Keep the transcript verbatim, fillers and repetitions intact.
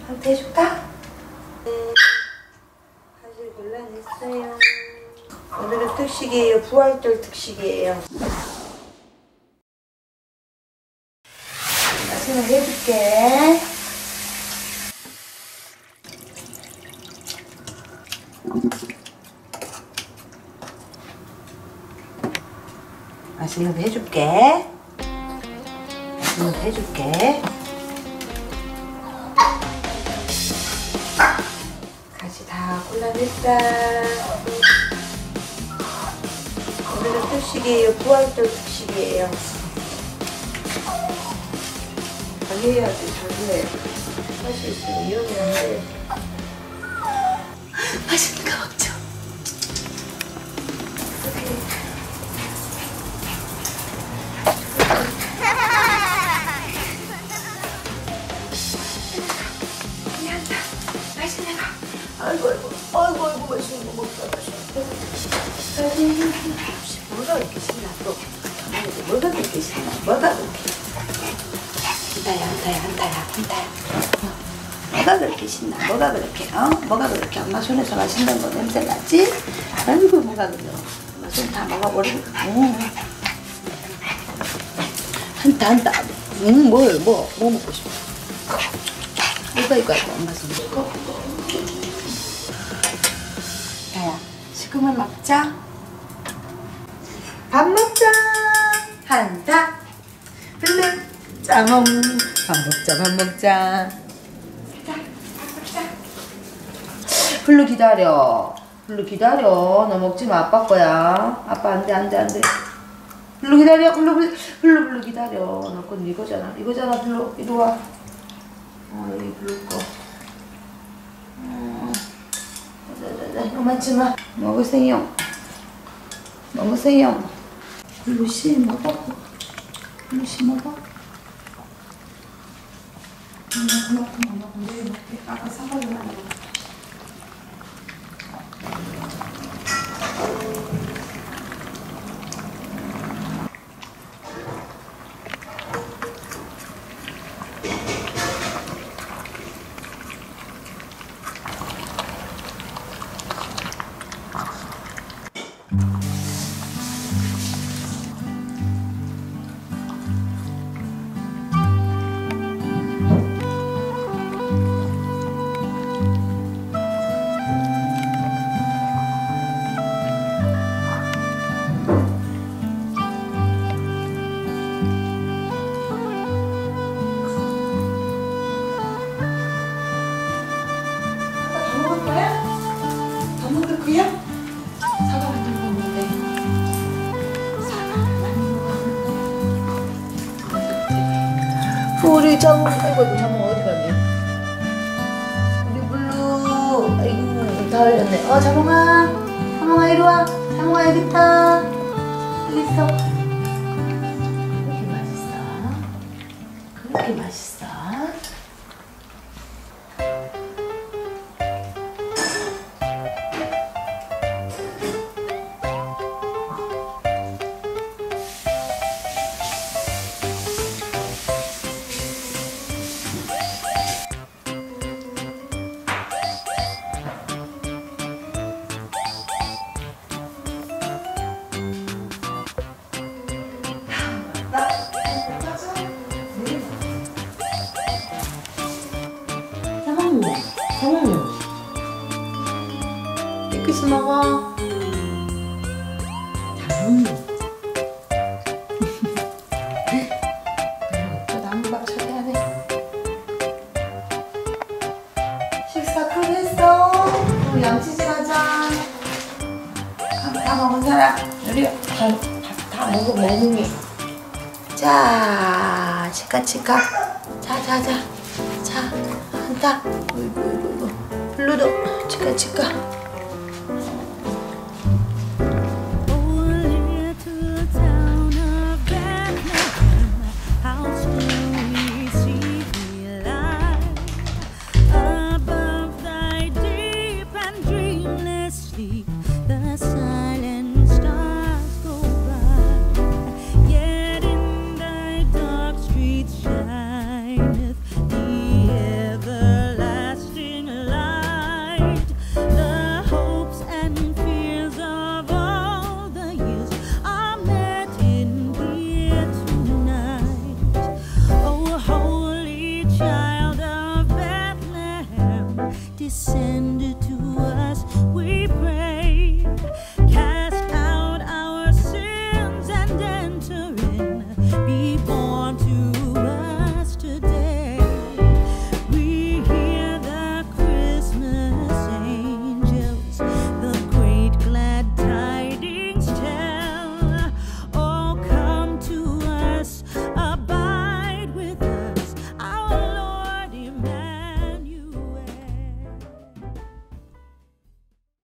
한테 해줄까? 네, 바질 골라냈어요. 오늘은 특식이에요. 부활절 특식이에요. 맛있는 거 해줄게. 맛있는 거 해줄게. 맛있는 거 해줄게. 같이 다 골라냈다. 오늘은 특식이에요. 부활절 특식이에요. 관리해야지. 잘해. 할 수 있으면 이혼해야지. 맛있는 거 먹죠. 맛있는 거. 아이고 아이고 아이고 아이고 맛있는 거 먹자. 맛있는 거. 뭐가 이렇게 신나 또. 뭐가 그렇게 신나. 뭐가 그렇게. 한타야 한타야 한타야 한타야. 뭐가 그렇게 신나. 뭐가 그렇게 어? 뭐가 그렇게 엄마 손에서 맛있는 거 냄새 나지? 아이고 뭐가 그래. 엄마 손 다 먹어버리고. 응. 한타 한타. 응 뭘 뭐 뭐 먹고 싶어. 이거 이거 이거 엄마 손 이거. 야야 시큼을 먹자. 밥 먹자. 한타 블루 짜몽. 밥 먹자 밥 먹자. 자, 밥 먹자. 블루 기다려. 블루 기다려. 너 먹지 마. 아빠 거야. 아빠 안돼 안돼 안돼. 블루 기다려. 블루 블루 블루 블루 기다려. 너 건 이거잖아. 이거잖아 블루. 이리 와. 어 여기 블루 거. 어. 자자자 이거 만지 마. 먹으세요. 먹으세요. 블루 씨 먹어. 블루 씨 먹어. 그만큼 안 먹고 내일 먹게. 아까 사과를 안 먹어. 우리 자몽, 아이고, 자몽 어디 갔니? 우리 블루, 아이고, 다 흘렸네. 어, 자몽아, 자몽아, 이리 와. 자몽아, 여기 있다. 여기 있어. 그렇게 맛있어. 그렇게 맛있어. 자몽, 자몽. 깨끗이 먹어. 자몽. 또 나무밥 처리해야 돼. 식사 끝냈어. 우리 양치질 하자. 다 먹은 사람. 우리 다, 다 먹어, 먹으니. 자, 치카 치카. 자, 자, 자. 자, 한타. 어이구, 어이구, 어이구. 블루도 치카 치카.